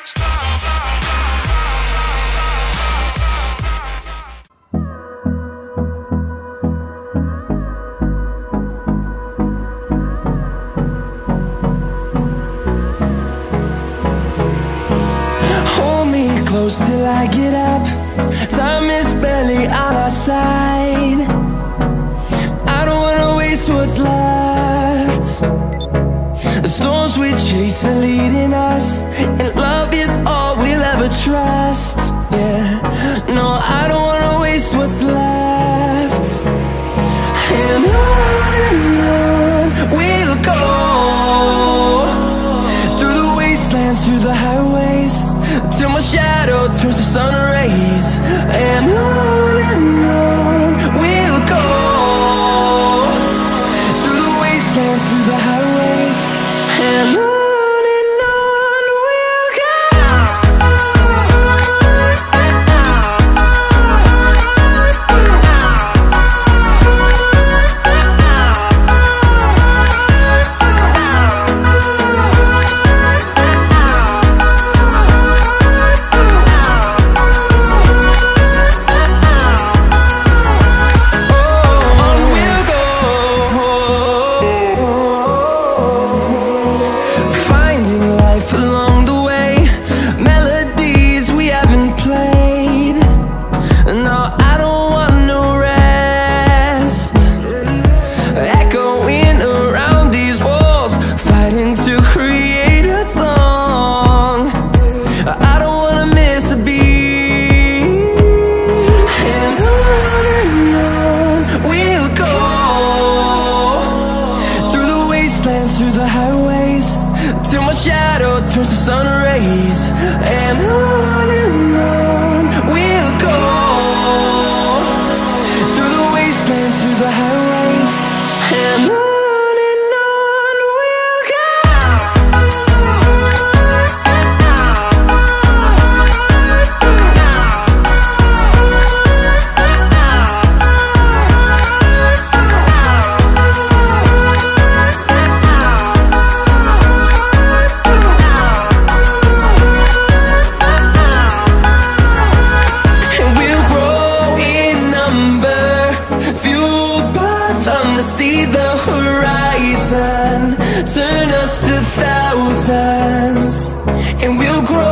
Close till I get up. Time is barely on our side. I don't wanna waste what's left. The storms we chase are leading us, and love is all we'll ever trust. Yeah, no, I don't wanna waste what's left. And on we'll go, through the wastelands, through the highways, till my shadow turns to sun rays. And on we'll go, through the wastelands, through the highways, and on we'll go. Through the highways, till my shadow turns to sun rays. And on we'll go, through the wastelands, through the highways, and on we'll go. To see the horizon turn us to thousands, and we'll grow